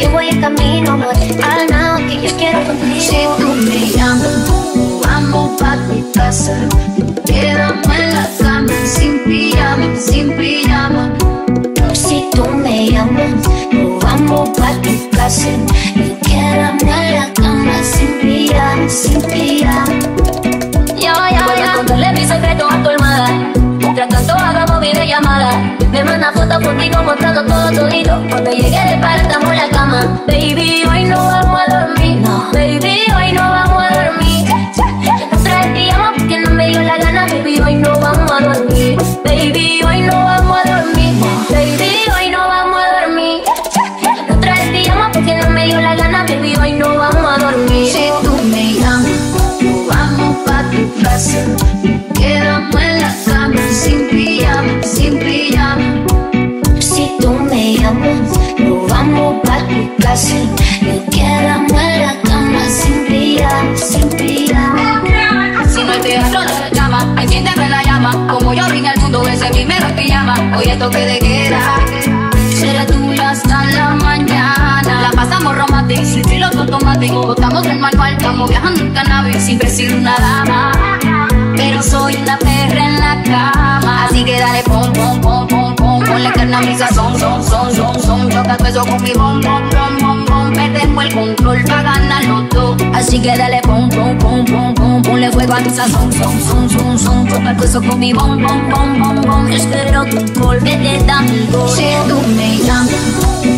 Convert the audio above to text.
y voy en camino, amor, al nada que yo quiero contigo. Si tú me llamas, vamos pa' tu casa. Quedamos en la cama, sin pijama, sin pijama. Si tú me llamas, nos vamos pa' tu casa y quedamos en la cama, sin pijama, sin pijama. Voy a contarle mi secreto a tu almohada. Mientras tanto hagamos videollamada. Me manda fotos contigo mostrando todo todito. Cuando llegue del par estamos en la cama. Baby, hoy no vamos a dormir. No. Baby, hoy no vamos a dormir. Nosotras pijama porque no me dio la gana. Baby, hoy no vamos a dormir. Baby, hoy no vamos a dormir. Baby, hoy no vamos a dormir. Nosotras pijama porque no me dio la gana. Baby, hoy no vamos a dormir. Si tú me llamas, nos vamos pa' tu casa. Quedamos en la cama, sin pijama, sin pijama. Si tú me llamas, nos vamos pa' tu casa y quedamos en la cama, sin pijama, sin pijama. Si no el teatro no se llama, enciéndeme la llama. Como yo vine al mundo, ese primero que llama. Hoy es toque de queda, será tuya hasta la mañana. La pasamos romántica, sin piloto automático. Botamos el manual, estamos viajando en cannabis. Siempre he sido una dama, pero soy una perra en la cama. Así que dale pom, pom, pom, pom, pom. Ponle carne a mi sazón, son. Choca tu eso con mi bom, bom, bom, bom, bom. Perdemos el control pa' ganar los dos. Así que dale pom, pom, pom, pom, pom. Ponle fuego a mi sazón, son. Choca tu eso con mi bom, bom, bom, bom, bom. Espero tu golpe de tango. Si tú me llamas,